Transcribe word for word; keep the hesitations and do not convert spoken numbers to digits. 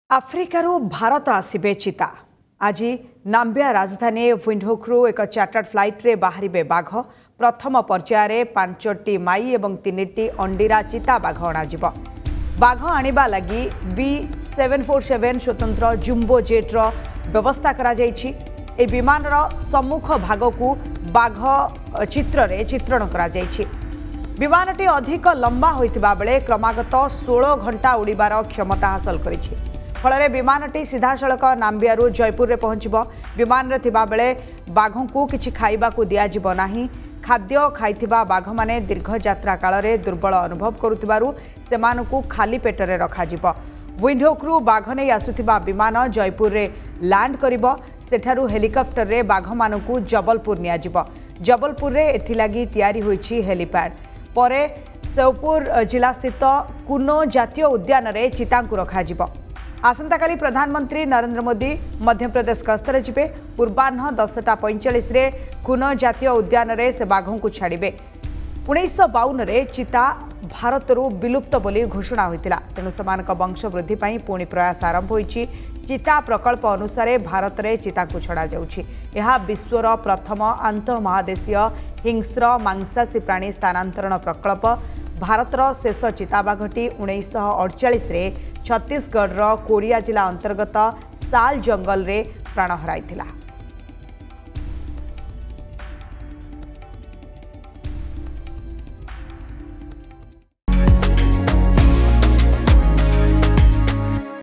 आफ्रिकारु भारत आसिबे चिता। आज नाम्बिया राजधानी विंडहोकरू एक चार्टर्ड फ्लाइट रे बाहरिबे बाघ। प्रथम पर्यायर पांचटी माई और तीन अंडीरा चिता बाघ अणाजिब। बाघ आनिबा लगी बी सेवेन फोर सेवेन स्वतंत्र जुम्बो जेट्र व्यवस्था करा जायछि। ए विमान सम्मुख भाग को बाघ चित्र रे चित्रण करा जायछि। विमानटी अधिक लंबा होइतिबा बेले क्रमागत सोलह घंटा उड़ीबार क्षमता हासिल करिछि। फल विमानटी सीधा सड़क नाम्बियारू जयपुर में पहुंचब। विमान रे थिबा बेले बाघों को किछि खाइबाकू दियाजिब नाही। खाद्य खाइथिबा बाघ माने दीर्घ यात्रा काल रे दुर्बल अनुभव करुथिबारु सेमानकू खाली पेटरे रखाजिब। विंडहोकरू बाघ नै आसुथिबा विमान जयपुर रे लैंड करिब। सेठारु हेलिकॉप्टर रे बाघ मानकू जबलपुर नियाजिब। जबलपुर रे एथिलागी तयारी होईछि हेलीपैड। परे सेवपुर जिला स्थित कुनो जातीय उद्यान रे चितांकु रखाजिब। आसंताकाली प्रधानमंत्री नरेंद्र मोदी मध्य प्रदेश गस्तर जिबे। पूर्वाह्न दसटा पैंचाश कुनो जातीय उद्यान रे से बाघों को छाड़े। उन्नीस बावन रे चिता भारतरू विलुप्त बोली घोषणा होइतिला। तेणु समानक वंश वृद्धि पई पुणी प्रयास आरंभ होईछि। चिता प्रकल्प अनुसार भारत में चिता को छड़ा जाउछि। यह विश्वर प्रथम आंतमहादेशीय हिंस्र मांसाशी प्राणी स्थानांतरण प्रकल्प। भारतर शेष चिताबाघटी उन्नीस अड़चाश छत्तीसगढ़ कोरिया जिला अंतर्गत साल जंगल रे प्राण हराइथिला।